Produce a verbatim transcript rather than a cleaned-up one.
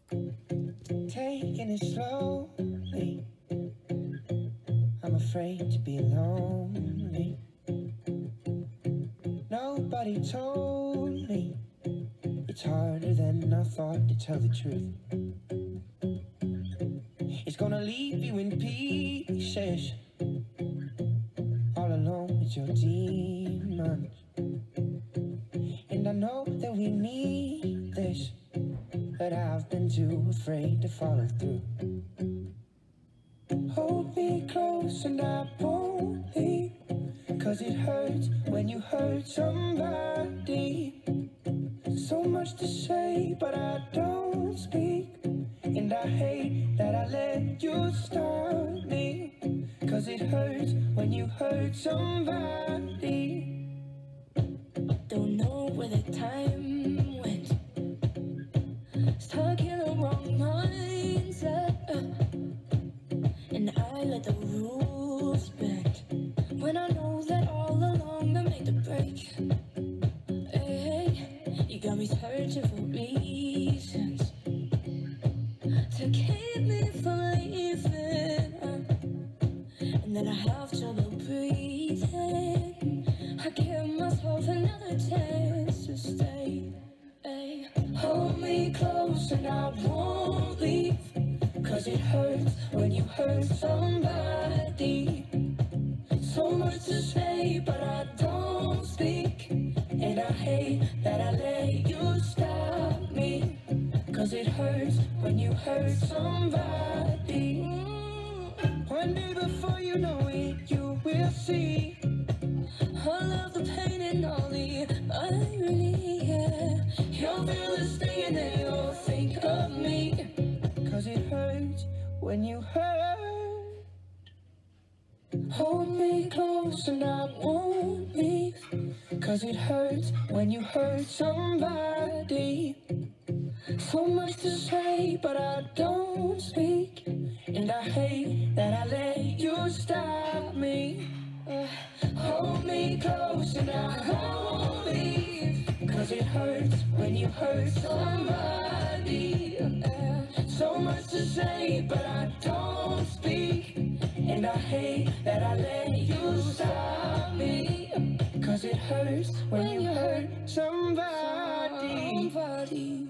taking it slowly. I'm afraid to be lonely. Nobody told me it's harder than I thought to tell the truth. It's gonna leave you in pieces, all alone with your demons. And I know that we need this, but I've been too afraid to follow through. Hold me close and I won't leave, 'cause it hurts when you hurt somebody. So much to say, but I don't speak. And I hate that I let you stop me, 'cause it hurts when you hurt somebody. Don't know where the time went, stuck in the wrong mindset, and I let the rules bend, when I know that all along I made the break. Hey, you got me searching for reasons to keep me from leaving, and then I have trouble breathing. I give myself another chance to stay. Hey, hold me close and I won't leave, 'cause it hurts when you hurt somebody. So much to say, but I don't speak. And I hate that I let you stop me, 'cause it hurts when you hurt somebody. One day before you know it, you will see all of the pain and all the irony, yeah. You'll feel it staying and you'll think of me, 'cause it hurts when you hurt. hold me close and I won't leave, 'cause it hurts when you hurt somebody. so much to say, but I don't speak. And I hate that I let you stop me. Uh, Hold me close and I won't leave, 'cause it hurts when you hurt somebody. uh, So much to say, but I don't speak. And I hate that I let you stop me, 'cause it hurts when you hurt somebody. somebody.